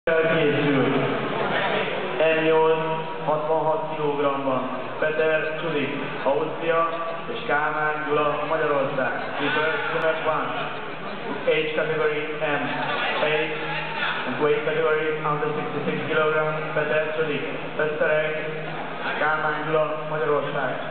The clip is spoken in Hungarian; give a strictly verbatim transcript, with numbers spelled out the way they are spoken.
Elkészült. M nyolc hatvanhat kilogramban. Peter Csudik, Ausztria, és Kálmán Gyula, Magyarország. Reverse one. Age category M eight and weight category under sixty-six kilograms. Peter Csudik, Veszterek, Kálmán Gyula, Magyarország.